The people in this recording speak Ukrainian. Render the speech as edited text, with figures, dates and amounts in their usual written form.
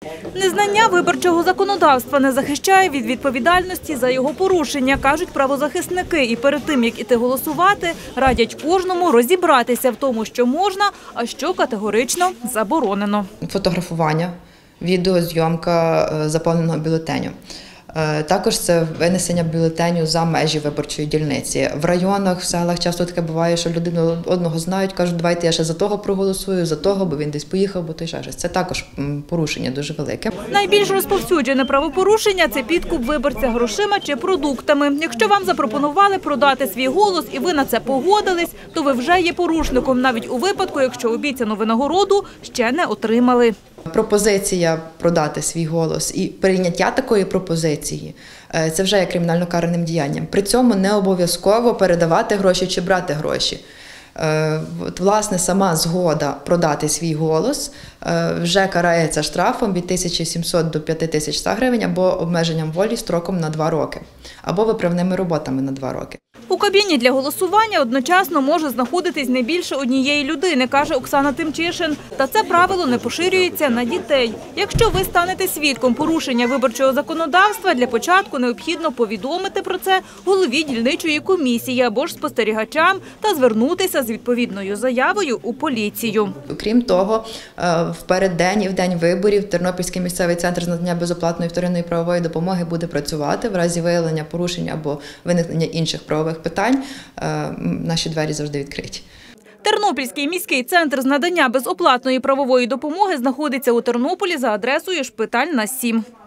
Незнання виборчого законодавства не захищає від відповідальності за його порушення, кажуть правозахисники. І перед тим, як іти голосувати, радять кожному розібратися в тому, що можна, а що категорично заборонено. Фотографування, відеозйомка заповненого бюлетеню. Також це винесення бюлетеню за межі виборчої дільниці. В районах, в селах часто таке буває, що людину одного знають, кажуть, давайте я ще за того проголосую, за того, бо він десь поїхав, бо той ще щось. Це також порушення дуже велике. Найбільш розповсюджене правопорушення – це підкуп виборця грошима чи продуктами. Якщо вам запропонували продати свій голос і ви на це погодились, то ви вже є порушником, навіть у випадку, якщо обіцяну винагороду ще не отримали. Пропозиція продати свій голос і прийняття такої пропозиції – це вже є кримінально караним діянням. При цьому не обов'язково передавати гроші чи брати гроші. Власне, сама згода продати свій голос вже карається штрафом від 1700 до 5100 гривень або обмеженням волі строком на 2 роки, або виправними роботами на 2 роки. У кабіні для голосування одночасно може знаходитись не більше однієї людини, каже Оксана Тимчишин. Та це правило не поширюється на дітей. Якщо ви станете свідком порушення виборчого законодавства, для початку необхідно повідомити про це голові дільничої комісії або ж спостерігачам та звернутися з відповідною заявою у поліцію. Крім того, в переддень і в день виборів Тернопільський місцевий центр з надання безоплатної вторинної правової допомоги буде працювати в разі виявлення порушень або виникнення інших правових питань. Наші двері завжди відкриті. Тернопільський міський центр з надання безоплатної правової допомоги знаходиться у Тернополі за адресою Шпитальна, 7.